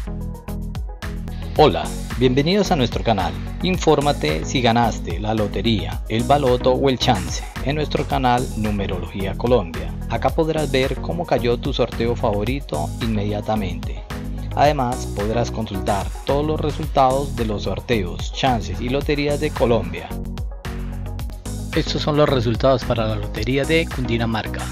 Hola, bienvenidos a nuestro canal. Infórmate si ganaste la lotería, el baloto o el chance en nuestro canal Numerología Colombia. Acá podrás ver cómo cayó tu sorteo favorito inmediatamente. Además, podrás consultar todos los resultados de los sorteos, chances y loterías de Colombia. Estos son los resultados para la lotería de Cundinamarca.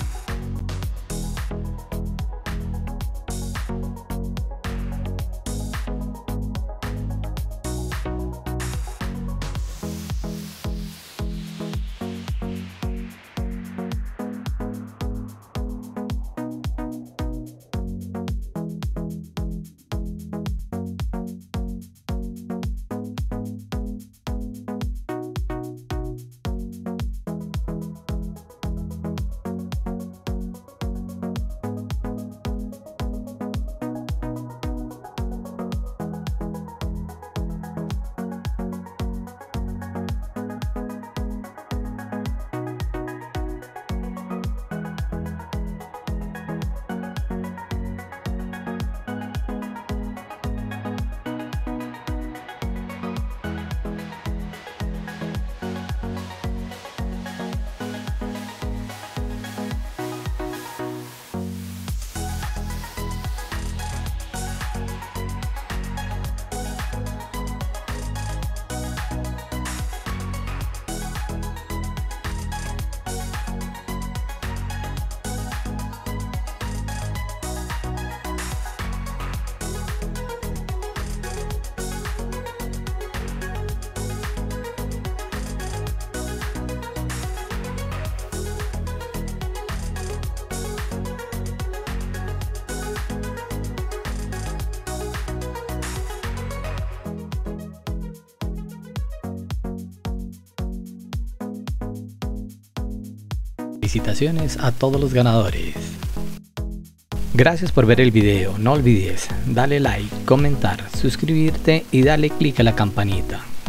Felicitaciones a todos los ganadores. Gracias por ver el video, no olvides darle like, comentar, suscribirte y darle click a la campanita.